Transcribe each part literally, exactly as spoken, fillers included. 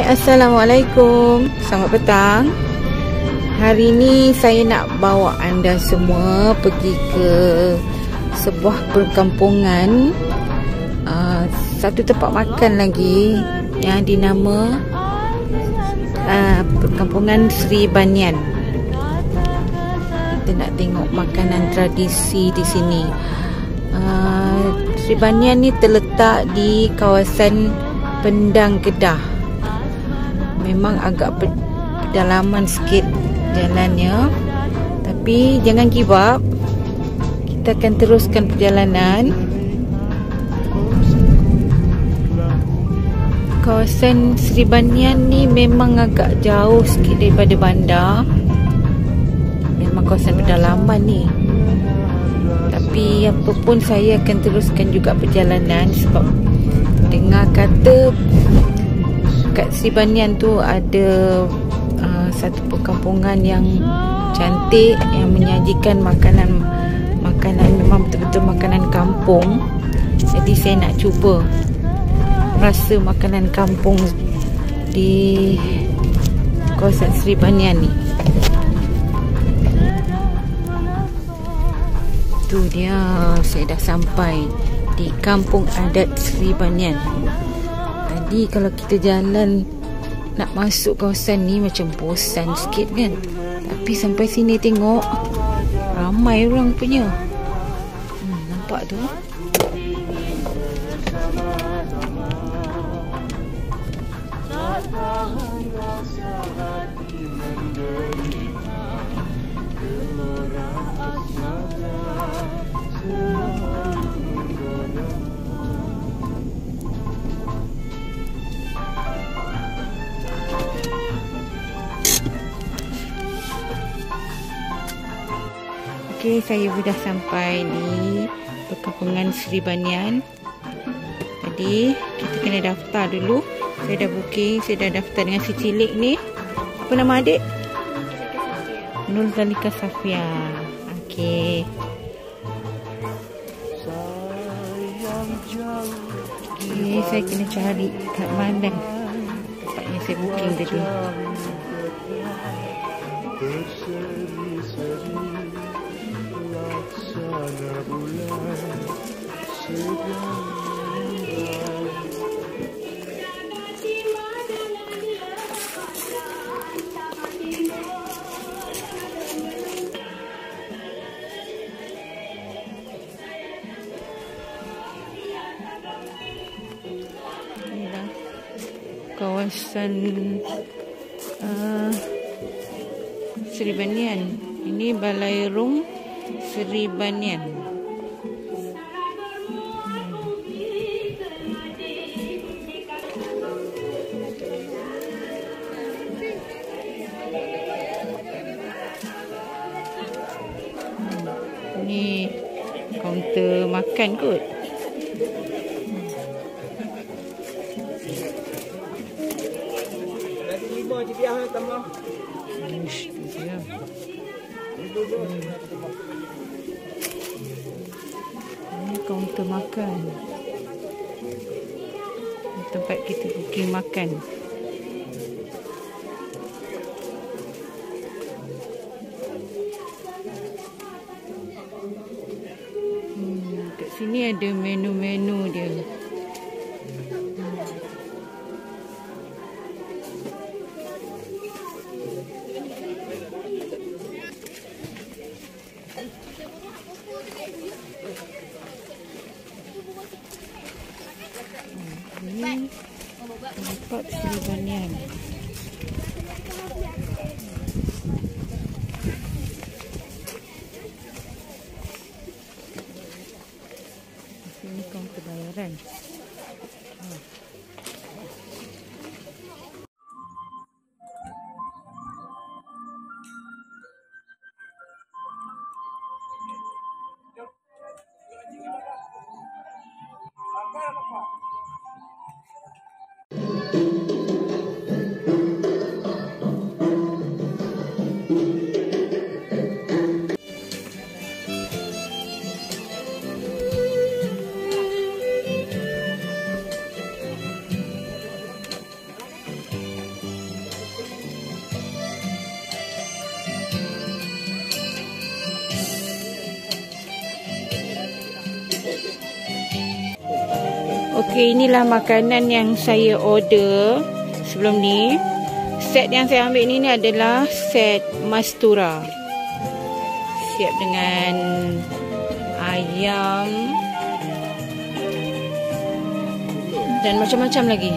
Assalamualaikum. Selamat petang. Hari ini saya nak bawa anda semua pergi ke sebuah perkampungan, uh, satu tempat makan lagi yang dinama uh, perkampungan Sri Banyan. Kita nak tengok makanan tradisi di sini. uh, Sri Banyan ni terletak di kawasan Pendang, Kedah. Memang agak pedalaman sikit jalannya, tapi jangan give up. Kita akan teruskan perjalanan. Kawasan Sri Banyan ni memang agak jauh sikit daripada bandar. Memang kawasan pedalaman ni, tapi apa pun saya akan teruskan juga perjalanan sebab dengar kata kat Sri Banyan tu ada uh, satu perkampungan yang cantik, yang menyajikan makanan makanan memang betul-betul makanan kampung. Jadi saya nak cuba rasa makanan kampung di kawasan Sri Banyan ni. Tu dia, saya dah sampai di kampung adat Sri Banyan. Tadi kalau kita jalan nak masuk kawasan ni macam bosan sikit kan, tapi sampai sini tengok ramai orang punya. hmm, Nampak tu. Okay, saya sudah sampai di perkampungan Sri Banyan. Tadi kita kena daftar dulu. Saya dah booking, saya dah daftar dengan si cilik ni. Apa nama adik? Nur Zalika Safia. Okey. Okay, saya kena cari kat mana tempat yang saya booking tadi. Inilah kawasan uh, Sri Banyan. Ini Balai Rum Sri Banyan. Ni kaunter makan kot. Ini kaunter makan, tempat kita booking makan. Hmm, kat sini ada menu-menu dia. Ini tempat Sri Banyan. Ini kaunter bayaran. Oh. Okey, inilah makanan yang saya order sebelum ni. Set yang saya ambil ni, ni adalah set Mastura. Siap dengan ayam dan macam-macam lagi.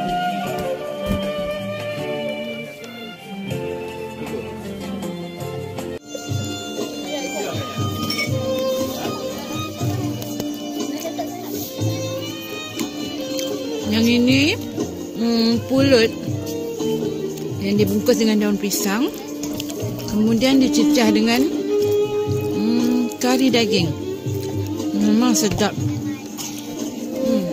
Yang ini hmm, pulut yang dibungkus dengan daun pisang, kemudian dicecah dengan hmm, kari daging. Memang sedap. Hmm.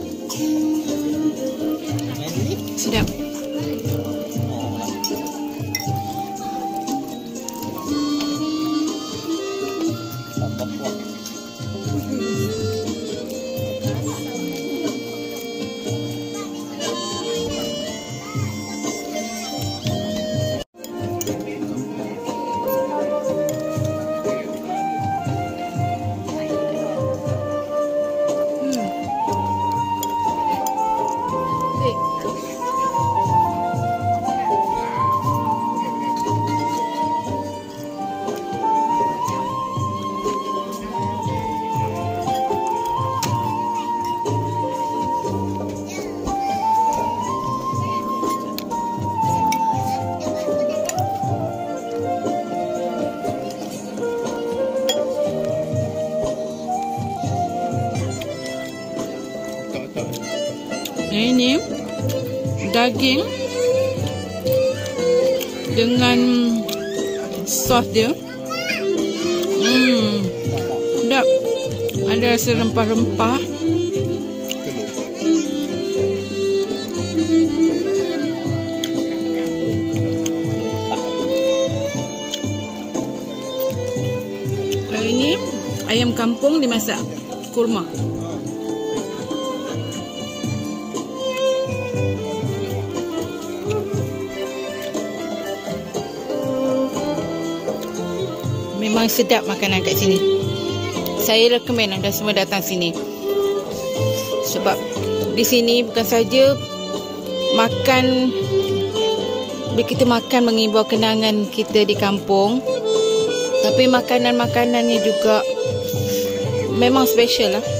Sedap. Ini daging dengan sos dia. Hmm, sedap. Ada rasa rempah-rempah. Kalau ini ayam kampung dimasak kurma. Memang sedap makanan kat sini. Saya recommend anda semua datang sini. Sebab di sini bukan saja makan, kita makan mengimbau kenangan kita di kampung, tapi makanan-makanannya juga memang special lah.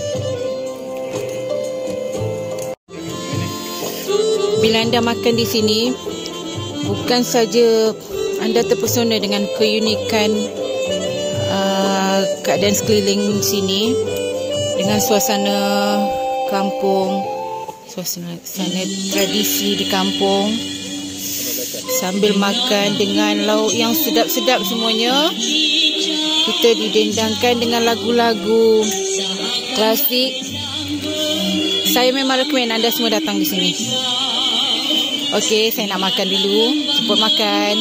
Bila anda makan di sini, bukan saja anda terpesona dengan keunikan Uh, keadaan sekeliling sini, dengan suasana kampung, suasana, suasana tradisi di kampung, sambil makan dengan lauk yang sedap-sedap semuanya. Kita didendangkan dengan lagu-lagu klasik. Saya memang recommend anda semua datang di sini. Okey, saya nak makan dulu. Cepat makan.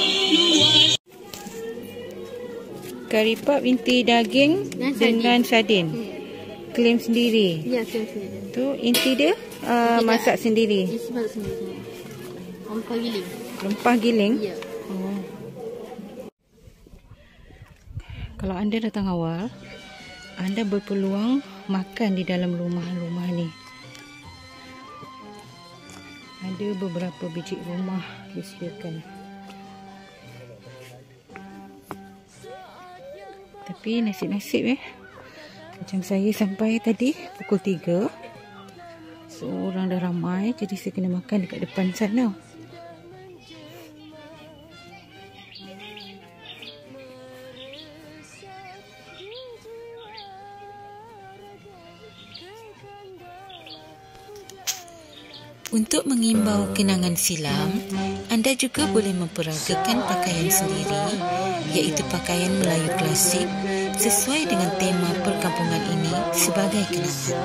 Kari pap inti daging dan dengan sardin. Hmm. Klaim sendiri. Ya, klaim sendiri. Tu inti dia uh, masak sendiri. Isi masak sendiri. Rempah giling. Rempah giling? Ya. Oh. Kalau anda datang awal, anda berpeluang makan di dalam rumah-rumah ni. Ada beberapa biji rumah disediakan. Tapi nasib-nasib eh. Macam saya sampai tadi pukul tiga. So orang dah ramai, jadi saya kena makan dekat depan sana. Untuk mengimbau kenangan silam, anda juga boleh memperagakan pakaian sendiri, iaitu pakaian Melayu klasik sesuai dengan tema perkampungan ini sebagai kenangan.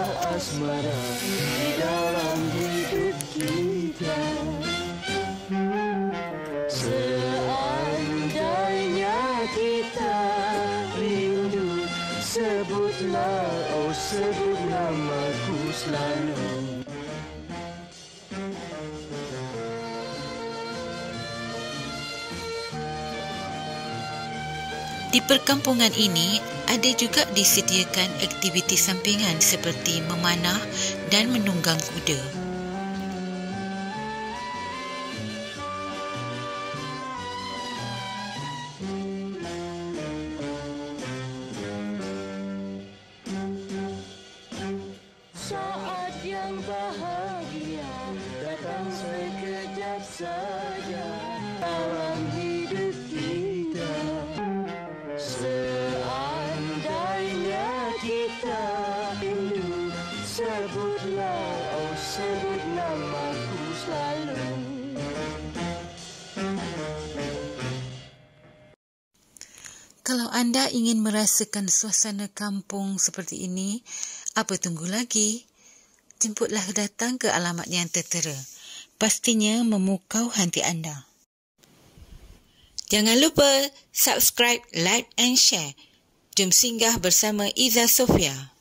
Seandainya kita rindu, sebutlah, oh sebut namaku selalu. Di perkampungan ini ada juga disediakan aktiviti sampingan seperti memanah, dan menunggang kuda. Saat yang bahagia datang sekejap saja dalam hidup kita. Seandainya kita rindu, sebutlah, oh sebut namaku selalu. Kalau anda ingin merasakan suasana kampung seperti ini, apa tunggu lagi? Jemputlah datang ke alamat yang tertera. Pastinya memukau hati anda. Jangan lupa subscribe, like and share. Jom singgah bersama Iza Sofia.